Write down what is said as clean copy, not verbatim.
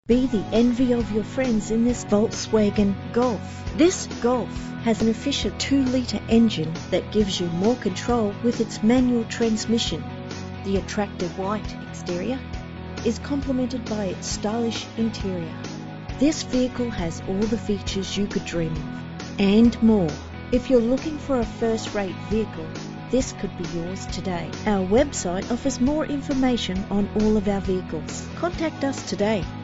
Be the envy of your friends in this Volkswagen Golf. This Golf has an efficient 2-litre engine that gives you more control with its manual transmission. The attractive white exterior is complemented by its stylish interior. This vehicle has all the features you could dream of, and more. If you're looking for a first-rate vehicle, this could be yours today. Our website offers more information on all of our vehicles. Contact us today.